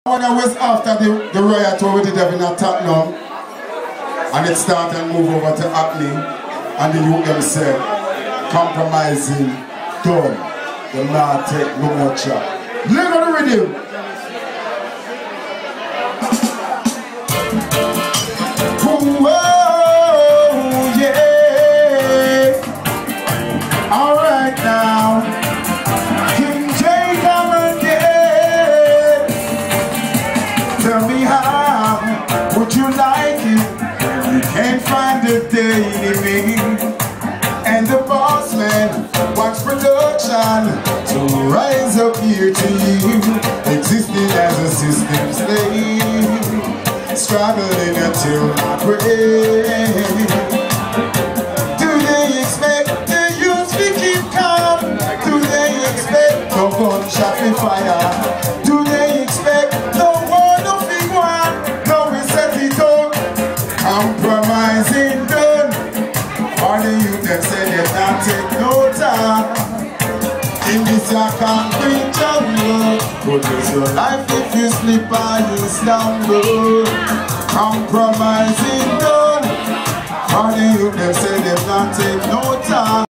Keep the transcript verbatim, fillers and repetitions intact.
When I was after the, the riot where we did have in a top now, and it started and move over to Hackney, and the youth them said, compromising, done. The not take no more chat. Look at the rhythm. Whoa, yeah. All right now. King Jacob again. Tell me how would you like it? You can't find a daily. And the boss man wants production to rise up here to you, existing as a system slave, struggling until I pray. Do they expect the youth to keep calm? Do they expect no gunshot and fire? Do they expect no war, no big one? No, we set it up, compromising done. All the youth them say they can't take no time in this your concrete jungle. But it's your life if you slip or you stumble. Compromising done. All the youth them say they can't take no time.